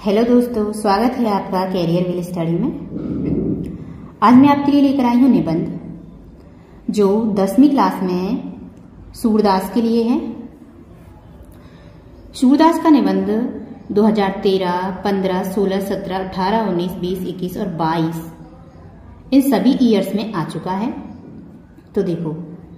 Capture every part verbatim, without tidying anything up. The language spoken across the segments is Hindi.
हेलो दोस्तों, स्वागत है आपका कैरियर विल स्टडी में। आज मैं आपके लिए लेकर आई हूँ निबंध जो दसवीं क्लास में सूरदास के लिए है। सूरदास का निबंध दो हज़ार तेरह, पंद्रह, सोलह, सत्रह, अठारह, उन्नीस, बीस, इक्कीस और बाईस इन सभी ईयर्स में आ चुका है। तो देखो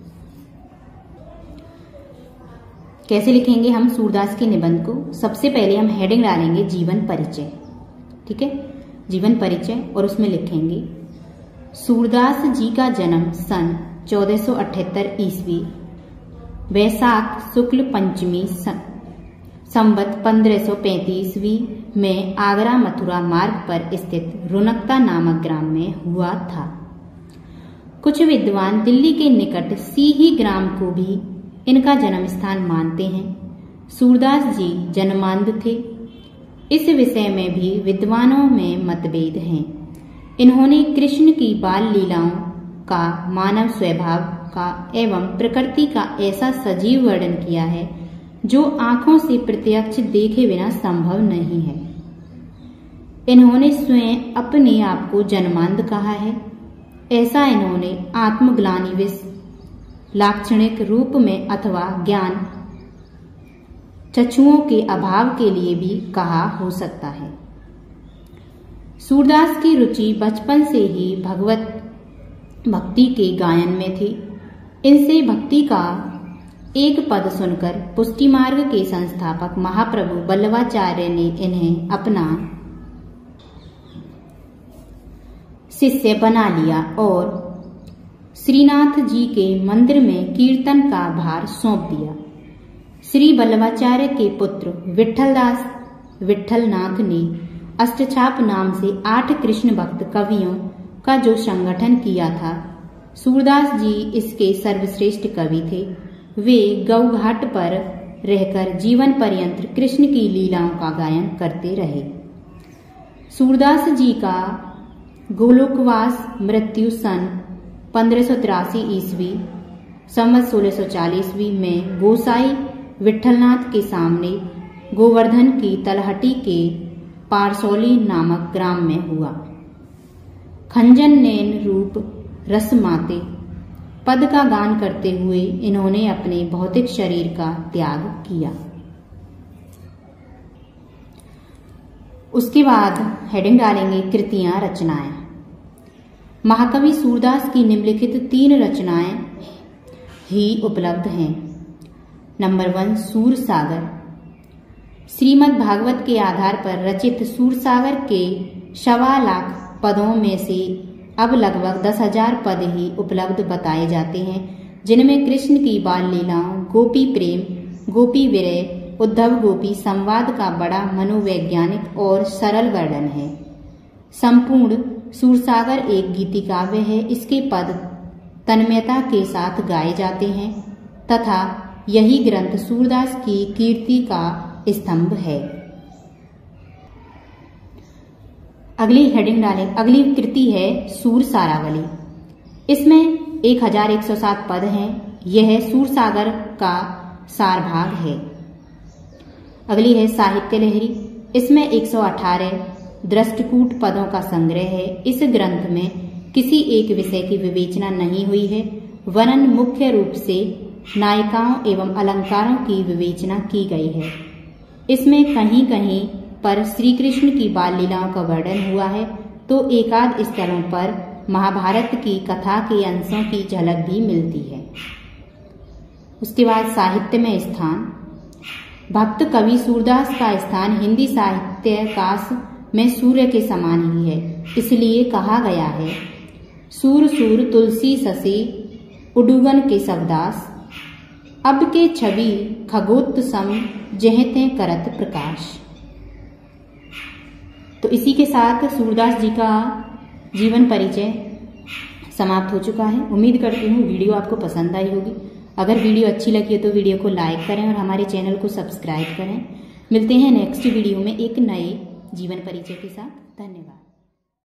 कैसे लिखेंगे हम सूरदास के निबंध को। सबसे पहले हम हेडिंग डालेंगे जीवन परिचय। ठीक है, जीवन परिचय, और उसमें लिखेंगे सूरदास जी का जन्म सन चौदह सौ अठहत्तर ईस्वी वैशाख शुक्ल पंचमी संवत पंद्रह सौ पैंतीसवीं में आगरा मथुरा मार्ग पर स्थित रुनकता नामक ग्राम में हुआ था। कुछ विद्वान दिल्ली के निकट सीही ग्राम को भी इनका जन्म स्थान मानते हैं। सूरदास जी जन्मांध थे, इस विषय में भी विद्वानों में मतभेद हैं। इन्होंने कृष्ण की बाल लीलाओं का, मानव स्वभाव का एवं प्रकृति का ऐसा सजीव वर्णन किया है जो आंखों से प्रत्यक्ष देखे बिना संभव नहीं है। इन्होंने स्वयं अपने आप को जन्मांध कहा है। ऐसा इन्होंने आत्मग्लानिविश लाक्षणिक रूप में अथवा ज्ञान चक्षुओं के अभाव के लिए भी कहा हो सकता है। सूरदास की रुचि बचपन से ही भगवत भक्ति के गायन में थी। इनसे भक्ति का एक पद सुनकर पुष्टि मार्ग के संस्थापक महाप्रभु वल्लभाचार्य ने इन्हें अपना शिष्य बना लिया और श्रीनाथ जी के मंदिर में कीर्तन का भार सौंप दिया। श्री वल्लभाचार्य के पुत्र विठलदास विठलनाथ ने अष्टछाप नाम से आठ कृष्ण भक्त कवियों का जो संगठन किया था, सूरदास जी इसके सर्वश्रेष्ठ कवि थे। वे गौघाट पर रहकर जीवन पर्यंत कृष्ण की लीलाओं का गायन करते रहे। सूरदास जी का गोलोकवास मृत्यु सन पंद्रह सौ तिरासी ईस्वी संवत सोलह सौ चालीसवीं में गोसाई विठलनाथ के सामने गोवर्धन की तलहटी के पारसौली नामक ग्राम में हुआ। खंजन नैन रूप रसमाते पद का गान करते हुए इन्होंने अपने भौतिक शरीर का त्याग किया। उसके बाद हेडिंग डालेंगे कृतियां, रचनाएं। महाकवि सूरदास की निम्नलिखित तीन रचनाएं ही उपलब्ध हैं। Number one, Sursagar. श्रीमद् भागवत के आधार पर रचित सूरसागर के सवा लाख पदों में से अब लगभग दस हजार पद ही उपलब्ध बताए जाते हैं, जिनमें कृष्ण की बाल लीलाओं, गोपी प्रेम, गोपी विरह, उद्धव गोपी संवाद का बड़ा मनोवैज्ञानिक और सरल वर्णन है। संपूर्ण सूरसागर एक गीति काव्य है। इसके पद तन्मयता के साथ गाए जाते हैं तथा यही ग्रंथ सूरदास की कीर्ति का स्तंभ है। अगली हेडिंग डालें। अगली कृति है सूर सारावली। इसमें एक हजार एक सौ सात पद हैं। यह सूरसागर का सार भाग है। अगली है साहित्य लहरी। इसमें एक सौ अठारह दृष्टकूट पदों का संग्रह है। इस ग्रंथ में किसी एक विषय की विवेचना नहीं हुई है, वरन मुख्य रूप से नायिकाओं एवं अलंकारों की विवेचना की गई है। इसमें कहीं कहीं पर श्री कृष्ण की बाल लीलाओं का वर्णन हुआ है, तो एकाध स्थलों पर महाभारत की कथा के अंशों की झलक भी मिलती है। उसके बाद साहित्य में स्थान। भक्त कवि सूरदास का स्थान हिंदी साहित्याकाश में सूर्य के समान ही है। इसलिए कहा गया है, सूर सूर तुलसी ससी उडुगन के सबदास, अब के छवि खगोत सम जहते करत प्रकाश। तो इसी के साथ सूरदास जी का जीवन परिचय समाप्त हो चुका है। उम्मीद करती हूँ वीडियो आपको पसंद आई होगी। अगर वीडियो अच्छी लगी हो तो वीडियो को लाइक करें और हमारे चैनल को सब्सक्राइब करें। मिलते हैं नेक्स्ट वीडियो में एक नए जीवन परिचय के साथ। धन्यवाद।